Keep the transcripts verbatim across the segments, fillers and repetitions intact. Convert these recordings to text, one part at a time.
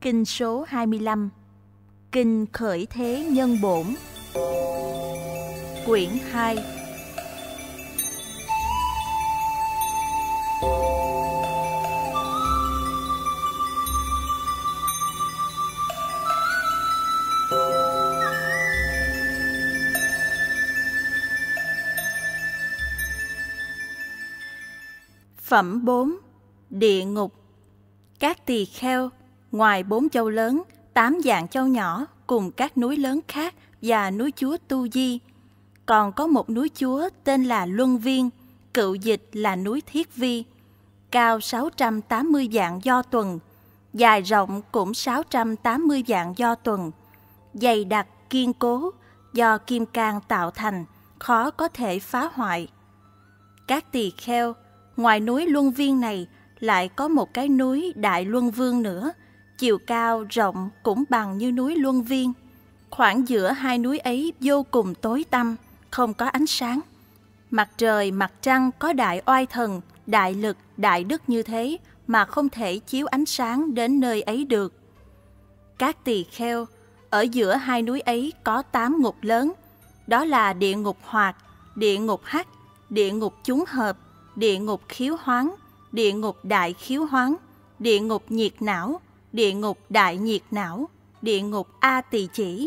Kinh số hai mươi lăm. Kinh Khởi Thế Nhân Bổn. Quyển hai. Phẩm bốn. Địa ngục. Các tỳ kheo, ngoài bốn châu lớn, tám dạng châu nhỏ cùng các núi lớn khác và núi chúa Tu Di, còn có một núi chúa tên là Luân Viên, cựu dịch là núi Thiết Vi, cao sáu trăm tám mươi vạn do tuần, dài rộng cũng sáu trăm tám mươi vạn do tuần, dày đặc kiên cố, do kim cang tạo thành, khó có thể phá hoại. Các tỳ kheo, ngoài núi Luân Viên này lại có một cái núi Đại Luân Vương nữa, chiều cao rộng cũng bằng như núi Luân Viên. Khoảng giữa hai núi ấy vô cùng tối tăm, không có ánh sáng. Mặt trời, mặt trăng có đại oai thần, đại lực, đại đức như thế mà không thể chiếu ánh sáng đến nơi ấy được. Các tỳ kheo, ở giữa hai núi ấy có tám ngục lớn, đó là địa ngục Hoạt, địa ngục Hắc, địa ngục Chúng Hợp, địa ngục Khiếu Hoáng, địa ngục Đại Khiếu Hoáng, địa ngục Nhiệt Não, địa ngục Đại Nhiệt Não, địa ngục A Tỳ Chỉ.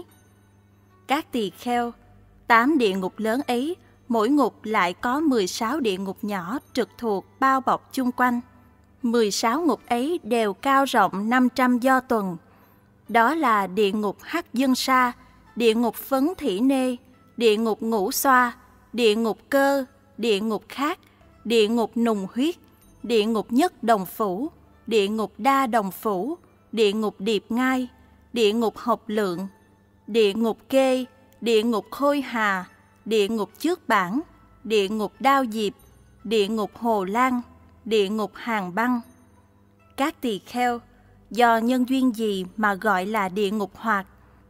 Các tỳ kheo, tám địa ngục lớn ấy, mỗi ngục lại có mười sáu địa ngục nhỏ trực thuộc bao bọc chung quanh. mười sáu ngục ấy đều cao rộng năm trăm do tuần. Đó là địa ngục Hắc Dân Sa, địa ngục Phấn Thỉ Nê, địa ngục Ngũ Xoa, địa ngục Cơ, địa ngục Khác, địa ngục Nùng Huyết, địa ngục Nhất Đồng Phủ, địa ngục Đa Đồng Phủ, địa ngục Điệp Ngai, địa ngục Học Lượng, địa ngục Kê, địa ngục Khôi Hà, địa ngục Chước Bản, địa ngục Đao Diệp, địa ngục Hồ Lan, địa ngục Hàng Băng. Các tỳ kheo, do nhân duyên gì mà gọi là địa ngục Hoạt?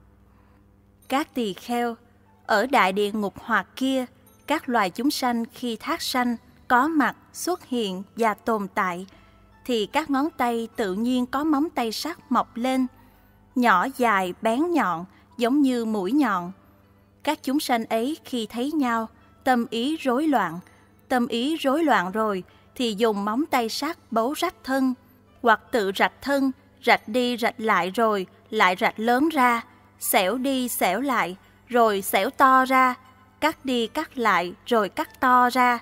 Các tỳ kheo, ở đại địa ngục Hoạt kia, các loài chúng sanh khi thác sanh, có mặt, xuất hiện và tồn tại, thì các ngón tay tự nhiên có móng tay sắt mọc lên, nhỏ dài bén nhọn giống như mũi nhọn. Các chúng sanh ấy khi thấy nhau, tâm ý rối loạn, tâm ý rối loạn rồi thì dùng móng tay sắt bấu rách thân, hoặc tự rạch thân, rạch đi rạch lại rồi lại rạch lớn ra, xẻo đi xẻo lại rồi xẻo to ra, cắt đi cắt lại rồi cắt to ra.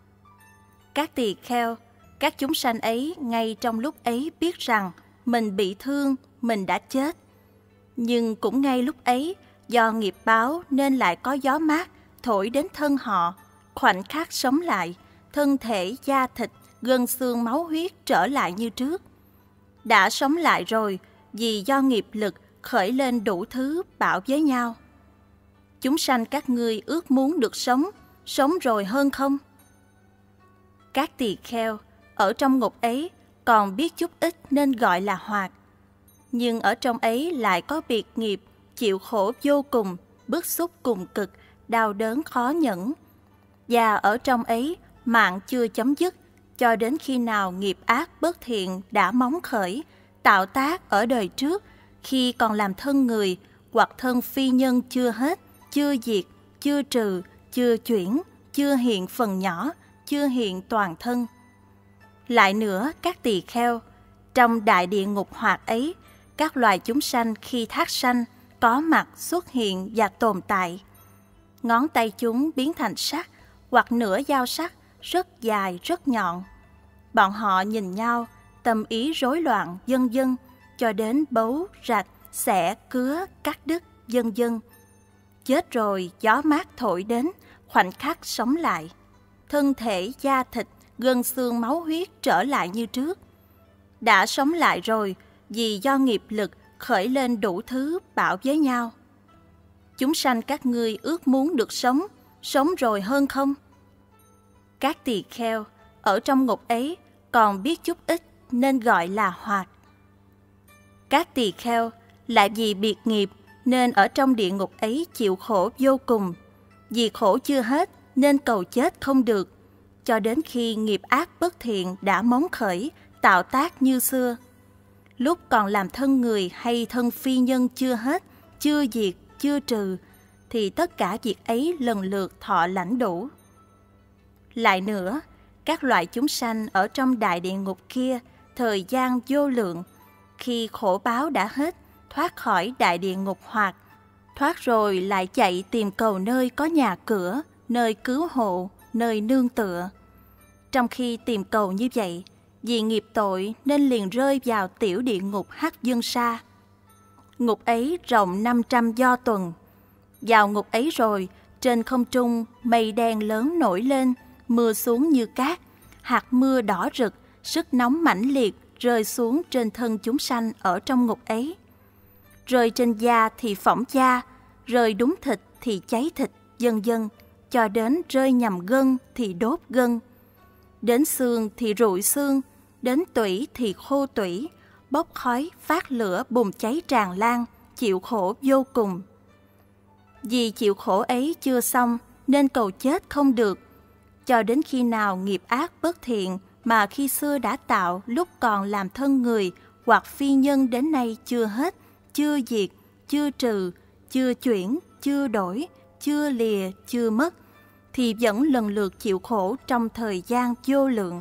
Các tỳ kheo, các chúng sanh ấy ngay trong lúc ấy biết rằng mình bị thương, mình đã chết. Nhưng cũng ngay lúc ấy, do nghiệp báo nên lại có gió mát thổi đến thân họ, khoảnh khắc sống lại, thân thể da thịt, gân xương máu huyết trở lại như trước. Đã sống lại rồi, vì do nghiệp lực khởi lên đủ thứ bảo với nhau. Chúng sanh các ngươi ước muốn được sống, sống rồi hơn không? Các tỳ kheo, ở trong ngục ấy còn biết chút ít nên gọi là Hoạt. Nhưng ở trong ấy lại có biệt nghiệp, chịu khổ vô cùng, bức xúc cùng cực, đau đớn khó nhẫn. Và ở trong ấy mạng chưa chấm dứt, cho đến khi nào nghiệp ác bất thiện đã móng khởi, tạo tác ở đời trước, khi còn làm thân người, hoặc thân phi nhân chưa hết, chưa diệt, chưa trừ, chưa chuyển, chưa hiện phần nhỏ, chưa hiện toàn thân. Lại nữa, các tỳ kheo, trong đại địa ngục Hoạt ấy, các loài chúng sanh khi thác sanh, có mặt, xuất hiện và tồn tại. Ngón tay chúng biến thành sắt, hoặc nửa dao sắt, rất dài, rất nhọn. Bọn họ nhìn nhau, tâm ý rối loạn, vân vân, cho đến bấu, rạch, xẻ, cứa, cắt đứt, vân vân. Chết rồi, gió mát thổi đến, khoảnh khắc sống lại. Thân thể, da thịt, gân xương máu huyết trở lại như trước. Đã sống lại rồi, vì do nghiệp lực khởi lên đủ thứ bảo với nhau. Chúng sanh các ngươi ước muốn được sống, sống rồi hơn không? Các tỳ kheo, ở trong ngục ấy còn biết chút ít nên gọi là Hoạt. Các tỳ kheo, lại vì biệt nghiệp nên ở trong địa ngục ấy chịu khổ vô cùng. Vì khổ chưa hết nên cầu chết không được, cho đến khi nghiệp ác bất thiện đã móng khởi, tạo tác như xưa. lúc còn làm thân người hay thân phi nhân chưa hết, chưa diệt, chưa trừ, thì tất cả việc ấy lần lượt thọ lãnh đủ. Lại nữa, các loại chúng sanh ở trong đại địa ngục kia, thời gian vô lượng, khi khổ báo đã hết, thoát khỏi đại địa ngục hoặc, thoát rồi lại chạy tìm cầu nơi có nhà cửa, nơi cứu hộ, nơi nương tựa. Trong khi tìm cầu như vậy, vì nghiệp tội nên liền rơi vào tiểu địa ngục Hắc Dương Sa. Ngục ấy rộng năm trăm do tuần. Vào ngục ấy rồi, trên không trung mây đen lớn nổi lên, mưa xuống như cát, hạt mưa đỏ rực, sức nóng mãnh liệt rơi xuống trên thân chúng sanh ở trong ngục ấy. Rơi trên da thì phỏng da, rơi đúng thịt thì cháy thịt, vân vân, cho đến rơi nhầm gân thì đốt gân, đến xương thì rụi xương, đến tủy thì khô tủy, bốc khói, phát lửa, bùng cháy tràn lan, chịu khổ vô cùng. Vì chịu khổ ấy chưa xong nên cầu chết không được, cho đến khi nào nghiệp ác bất thiện mà khi xưa đã tạo lúc còn làm thân người hoặc phi nhân đến nay chưa hết, chưa diệt, chưa trừ, chưa chuyển, chưa đổi, chưa lìa, chưa mất, thì vẫn lần lượt chịu khổ trong thời gian vô lượng.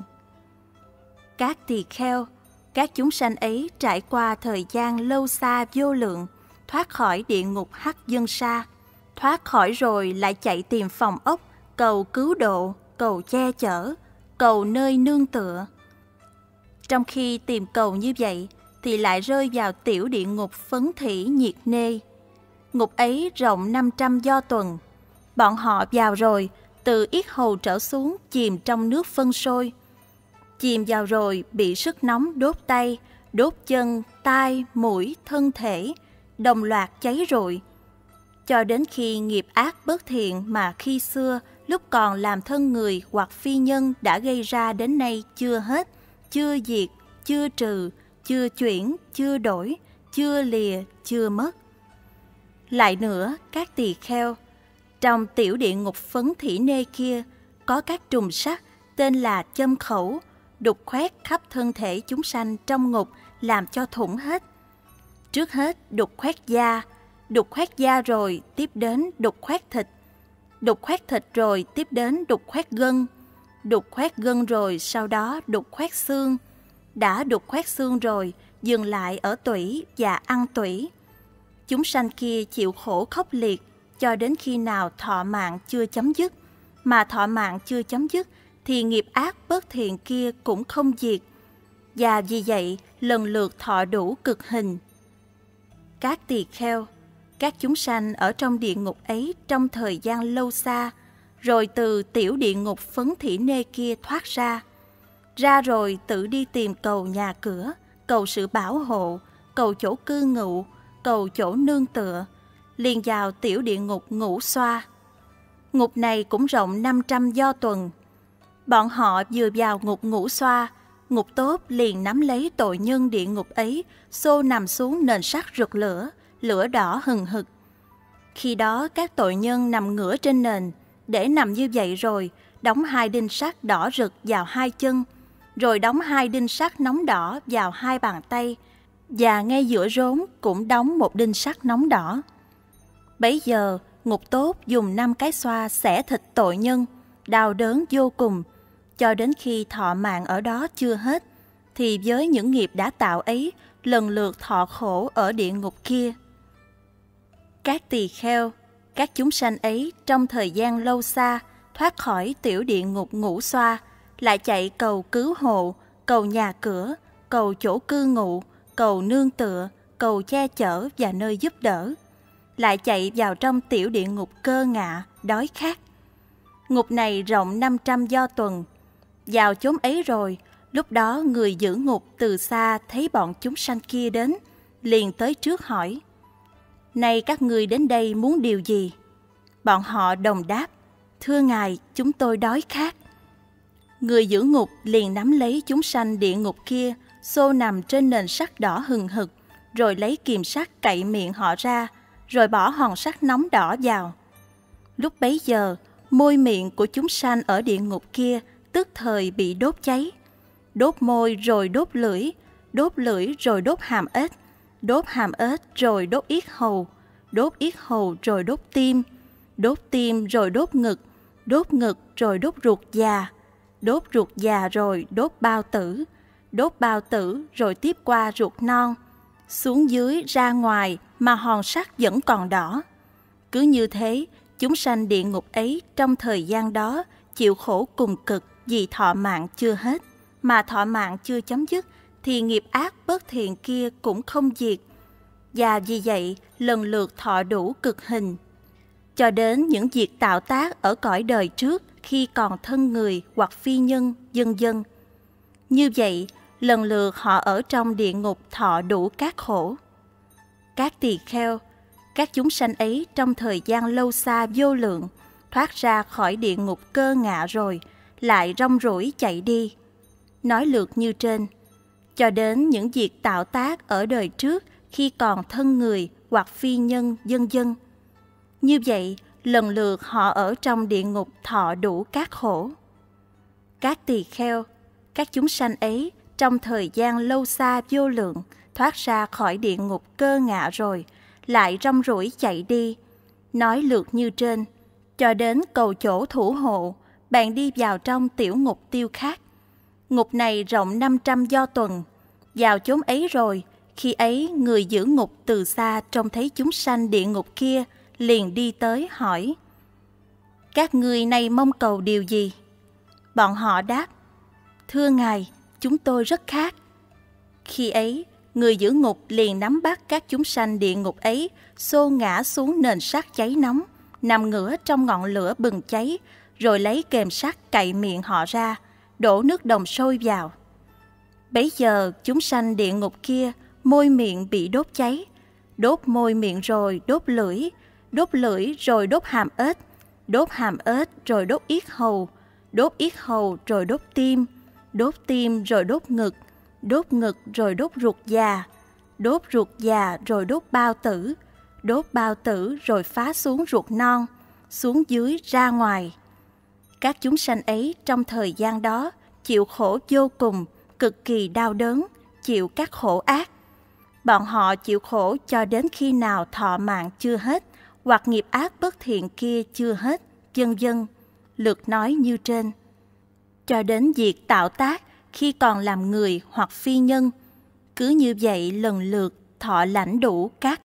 Các tỳ kheo, các chúng sanh ấy trải qua thời gian lâu xa vô lượng, thoát khỏi địa ngục Hắc Dương Sa, thoát khỏi rồi lại chạy tìm phòng ốc, cầu cứu độ, cầu che chở, cầu nơi nương tựa. Trong khi tìm cầu như vậy, thì lại rơi vào tiểu địa ngục Phấn Thỉ Nhiệt Nê. Ngục ấy rộng năm trăm do tuần. Bọn họ vào rồi, từ yết hầu trở xuống chìm trong nước phân sôi. Chìm vào rồi bị sức nóng đốt tay, đốt chân, tai, mũi, thân thể, đồng loạt cháy rụi. Cho đến khi nghiệp ác bất thiện mà khi xưa lúc còn làm thân người hoặc phi nhân đã gây ra đến nay chưa hết, chưa diệt, chưa trừ, chưa chuyển, chưa đổi, chưa lìa, chưa mất. Lại nữa, các tỳ kheo, trong tiểu địa ngục Phấn Thỉ Nê kia có các trùng sắt tên là châm khẩu, đục khoét khắp thân thể chúng sanh trong ngục làm cho thủng hết. Trước hết đục khoét da, đục khoét da rồi tiếp đến đục khoét thịt, đục khoét thịt rồi tiếp đến đục khoét gân, đục khoét gân rồi sau đó đục khoét xương, đã đục khoét xương rồi dừng lại ở tủy và ăn tủy. Chúng sanh kia chịu khổ khốc liệt cho đến khi nào thọ mạng chưa chấm dứt, mà thọ mạng chưa chấm dứt thì nghiệp ác bất thiện kia cũng không diệt, và vì vậy lần lượt thọ đủ cực hình. Các tỳ kheo, các chúng sanh ở trong địa ngục ấy trong thời gian lâu xa, rồi từ tiểu địa ngục Phấn Thỉ Nê kia thoát ra. Ra rồi tự đi tìm cầu nhà cửa, cầu sự bảo hộ, cầu chỗ cư ngụ, cầu chỗ nương tựa, liền vào tiểu địa ngục Ngũ Xoa. Ngục này cũng rộng năm trăm do tuần. Bọn họ vừa vào ngục Ngũ Xoa, ngục tốt liền nắm lấy tội nhân địa ngục ấy, xô nằm xuống nền sắt rực lửa, lửa đỏ hừng hực. Khi đó các tội nhân nằm ngửa trên nền, để nằm như vậy rồi đóng hai đinh sắt đỏ rực vào hai chân, rồi đóng hai đinh sắt nóng đỏ vào hai bàn tay, và ngay giữa rốn cũng đóng một đinh sắt nóng đỏ. Bấy giờ ngục tốt dùng năm cái xoa xẻ thịt tội nhân, đau đớn vô cùng, cho đến khi thọ mạng ở đó chưa hết, thì với những nghiệp đã tạo ấy lần lượt thọ khổ ở địa ngục kia. Các tỳ kheo, các chúng sanh ấy trong thời gian lâu xa thoát khỏi tiểu địa ngục Ngũ Xoa, lại chạy cầu cứu hộ, cầu nhà cửa, cầu chỗ cư ngụ, cầu nương tựa, cầu che chở và nơi giúp đỡ, lại chạy vào trong tiểu địa ngục Cơ Ngạ, đói khát. Ngục này rộng năm trăm do tuần. Vào chốn ấy rồi, lúc đó người giữ ngục từ xa thấy bọn chúng sanh kia đến, liền tới trước hỏi: "Này các ngươi đến đây muốn điều gì?" Bọn họ đồng đáp: "Thưa Ngài, chúng tôi đói khát." Người giữ ngục liền nắm lấy chúng sanh địa ngục kia, xô nằm trên nền sắt đỏ hừng hực, rồi lấy kìm sắt cậy miệng họ ra, rồi bỏ hòn sắt nóng đỏ vào. Lúc bấy giờ, môi miệng của chúng sanh ở địa ngục kia tức thời bị đốt cháy. Đốt môi rồi đốt lưỡi, đốt lưỡi rồi đốt hàm ếch, đốt hàm ếch rồi đốt yết hầu, đốt yết hầu rồi đốt tim, đốt tim rồi đốt ngực, đốt ngực rồi đốt ruột già, đốt ruột già rồi đốt bao tử, đốt bao tử rồi tiếp qua ruột non, xuống dưới ra ngoài mà hòn sắt vẫn còn đỏ. Cứ như thế, chúng sanh địa ngục ấy trong thời gian đó chịu khổ cùng cực vì thọ mạng chưa hết, mà thọ mạng chưa chấm dứt thì nghiệp ác bất thiện kia cũng không diệt, và vì vậy lần lượt thọ đủ cực hình, cho đến những việc tạo tác ở cõi đời trước khi còn thân người hoặc phi nhân, vân vân. Như vậy, lần lượt họ ở trong địa ngục thọ đủ các khổ. Các tỳ kheo, các chúng sanh ấy trong thời gian lâu xa vô lượng, thoát ra khỏi địa ngục cơ ngạ rồi, lại rong ruổi chạy đi. Nói lượt như trên, cho đến những việc tạo tác ở đời trước khi còn thân người hoặc phi nhân, vân vân. Như vậy, lần lượt họ ở trong địa ngục thọ đủ các khổ. Các tỳ kheo, các chúng sanh ấy trong thời gian lâu xa vô lượng, thoát ra khỏi địa ngục cơ ngạ rồi, lại rong ruổi chạy đi. Nói lượt như trên, cho đến cầu chỗ thủ hộ, bạn đi vào trong tiểu ngục tiêu khác. Ngục này rộng năm trăm do tuần. Vào chốn ấy rồi, khi ấy người giữ ngục từ xa trông thấy chúng sanh địa ngục kia, liền đi tới hỏi: các ngươi nay mong cầu điều gì? Bọn họ đáp: thưa Ngài, chúng tôi rất khát. Khi ấy, người giữ ngục liền nắm bắt các chúng sanh địa ngục ấy, xô ngã xuống nền sắt cháy nóng, nằm ngửa trong ngọn lửa bừng cháy, rồi lấy kềm sắt cạy miệng họ ra, đổ nước đồng sôi vào. Bấy giờ chúng sanh địa ngục kia môi miệng bị đốt cháy, đốt môi miệng rồi đốt lưỡi, đốt lưỡi rồi đốt hàm ếch, đốt hàm ếch rồi đốt yết hầu, đốt yết hầu rồi đốt tim, đốt tim rồi đốt ngực, đốt ngực rồi đốt ruột già, đốt ruột già rồi đốt bao tử, đốt bao tử rồi phá xuống ruột non, xuống dưới ra ngoài. Các chúng sanh ấy trong thời gian đó chịu khổ vô cùng, cực kỳ đau đớn, chịu các khổ ác. Bọn họ chịu khổ cho đến khi nào thọ mạng chưa hết, hoặc nghiệp ác bất thiện kia chưa hết, vân vân. Lượt nói như trên. Cho đến việc tạo tác khi còn làm người hoặc phi nhân. Cứ như vậy lần lượt thọ lãnh đủ các